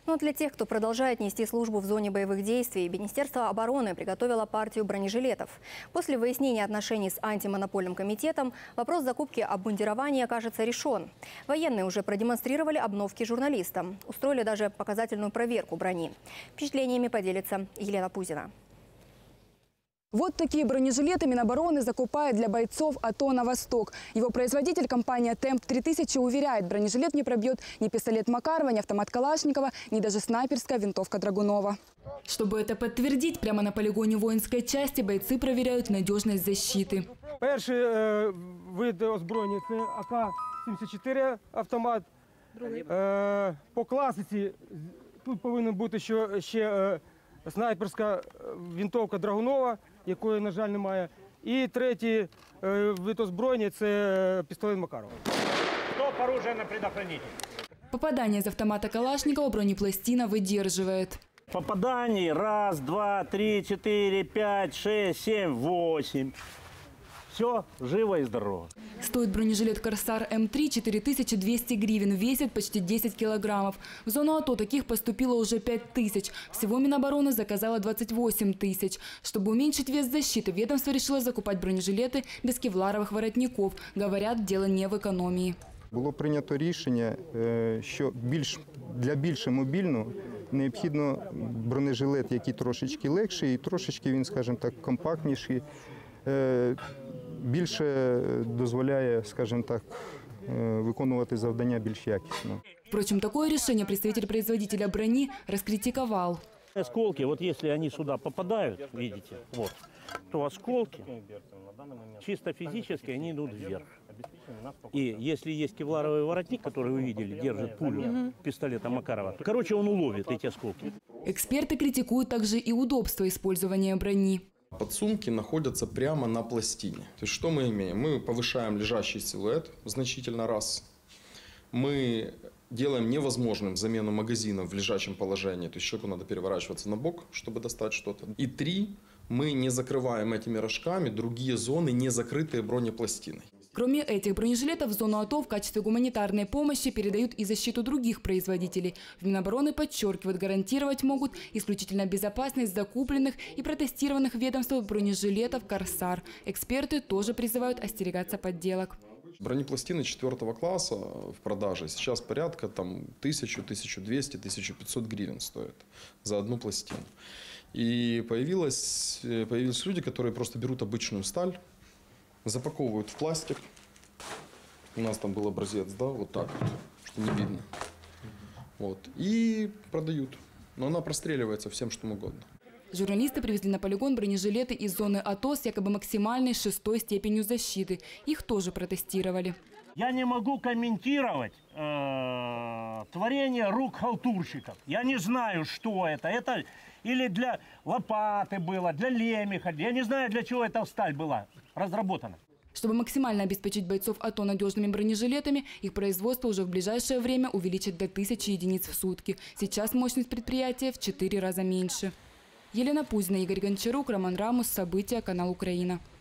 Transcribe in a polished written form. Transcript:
Но для тех, кто продолжает нести службу в зоне боевых действий, Министерство обороны приготовило партию бронежилетов. После выяснения отношений с антимонопольным комитетом вопрос закупки обмундирования, кажется, решен. Военные уже продемонстрировали обновки журналистам. Устроили даже показательную проверку брони. Впечатлениями поделится Елена Пузина. Вот такие бронежилеты Минобороны закупает для бойцов АТО «На Восток». Его производитель, компания «Темп-3000», уверяет, бронежилет не пробьет ни пистолет Макарова, ни автомат Калашникова, ни даже снайперская винтовка Драгунова. Чтобы это подтвердить, прямо на полигоне воинской части бойцы проверяют надежность защиты. Перший вид озброєння – це АК-74 автомат. По класиці тут повинен бути ще снайперська винтовка Драгунова, якої, на жаль, немає. І третій вид озброєння – це пістолет Макарова. Стоп, оружие на предохранитель. Попадание из автомата Калашникова бронепластина выдерживает. Попаданий 1, 2, 3, 4, 5, 6, 7, 8. Все, живо и здорово. Стоит бронежилет «Корсар М3» 4200 гривен, весит почти 10 килограммов. В зону АТО таких поступило уже 5000. Всего Минобороны заказала 28 тысяч. Чтобы уменьшить вес защиты, ведомство решило закупать бронежилеты без кевларовых воротников. Говорят, дело не в економії. Було прийнято рішення, що для більш мобільного необхідно бронежилет, який трошечки легший і трошечки він, скажімо так, компактніший. Більше дозволяє, скажімо так, виконувати завдання більш якісно. Впрочем, такое решение представитель производителя брони раскритиковал. Осколки, вот если они сюда попадают, видите, вот, то осколки чисто физически они идут вверх. И если есть кевларовый воротник, который вы видели, держит пулю пистолета Макарова, то, короче, он уловит эти осколки. Эксперты критикуют также и удобство использования брони. Подсумки находятся прямо на пластине. То есть что мы имеем? Мы повышаем лежащий силуэт значительно раз. Мы делаем невозможным замену магазина в лежачем положении. То есть человеку надо переворачиваться на бок, чтобы достать что-то. И 3. Мы не закрываем этими рожками другие зоны, не закрытые бронепластиной. Кроме этих бронежилетов, в зону АТО в качестве гуманитарной помощи передают и защиту других производителей. В Минобороны подчеркивают, гарантировать могут исключительно безопасность закупленных и протестированных ведомством бронежилетов «Корсар». Эксперты тоже призывают остерегаться подделок. Бронепластины 4 класса в продаже сейчас порядка 1000, 1200, 1500 гривен стоят за одну пластину. И появились люди, которые просто берут обычную сталь, запаковывают в пластик. У нас там был образец, да, вот так, что не видно. Вот. И продают. Но она простреливается всем, что угодно. Журналисты привезли на полигон бронежилеты из зоны АТО с якобы максимальной 6-й степенью защиты. Их тоже протестировали. Я не могу комментировать творение рук халтурщиков. Я не знаю, что это. Это или для лопаты было, для лемеха. Я не знаю, для чего эта сталь была разработана. Чтобы максимально обеспечить бойцов АТО надежными бронежилетами, их производство уже в ближайшее время увеличат до 1000 единиц в сутки. Сейчас мощность предприятия в 4 раза меньше. Елена Пузина, Игорь Гончарук, Роман Рамус. События, канал Украина.